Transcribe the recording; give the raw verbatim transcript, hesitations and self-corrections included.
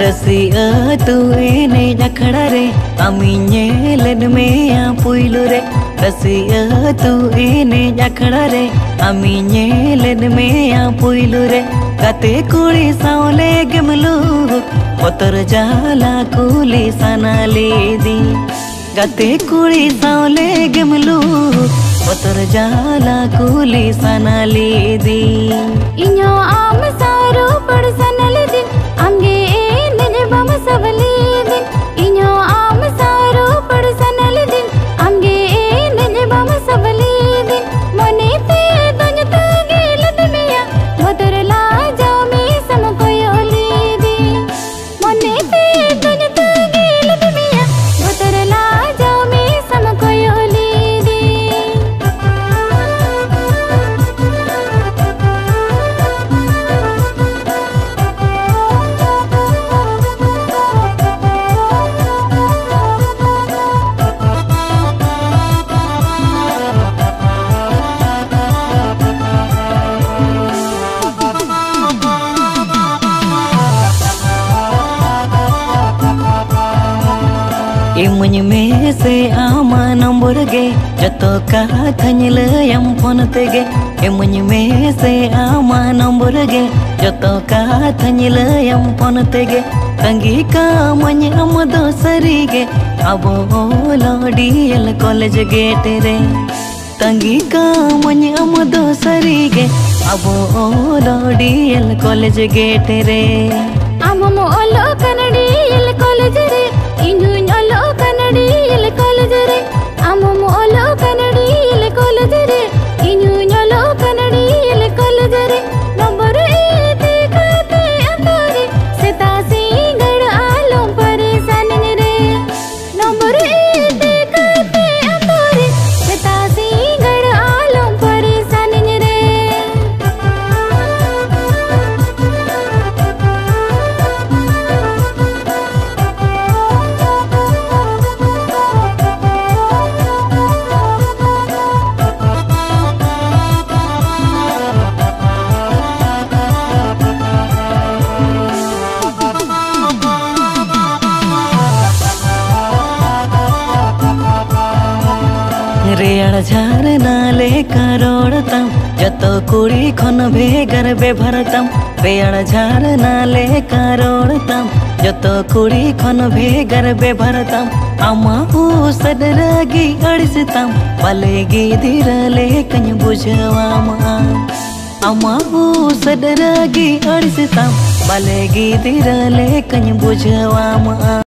रसिया तू एने अखड़ा रे अमी नेलन में आ पुइलु रे रसिया तू एने अखड़ा रे अमी नेलन में आ पुइलु रे कते कुड़ी सावले गेमलु पतर जाला कुली सनाली दी गते कुड़ी सावले गेमलु पतर जाला कुली सनाली दी इन्यो आम सारो पड़ सनल दिन अंगे नजे बम सबली दिन इन्यो आम सारो पड़ सनल दिन अंगे नजे बम सबली दिन मने ते दन तगे लदमिया मदर ला जाओ मी सम कोयोली दी मने ते दन तगे लदमिया मदर ला जाओ मी सम कोयोली दी इमुñ में से आमा नंबर गे जतो का थनिल यम फोन तेगे इमुñ में से आमा नंबर गे जतो का थनिल यम फोन तेगे तंगी का मुñ हम दो सरी गे अब लोडी एल कॉलेज गेट रे तंगी का मुñ हम दो सरी गे अब लोडी एल कॉलेज गेट रे अमम ओलो कनडी एल कॉलेज रे इनु ओलो कनडी एल कॉलेज रे अमम ओलो कनडी एल कॉलेज रे इनु ओलो कनडी एल कॉलेज रे नंबर ए देखते अंतरे सेतासी गड़ आलो परेशान रे नंबर ए देखते अंतरे सेतासी गड़ आलो परेशान रे रेड़ झार नाले करोड़तम जतो कुड़ी खन भेगर बेभरतम रेड़ झार नाले करोड़तम जतो कुड़ी खन भेगर बेभरतम अमा सदरगी अड़सतम पलेगी धीरले कन बुझवामा अमा सदरगी अड़सतम पलेगी धीरले कन बुझवामा।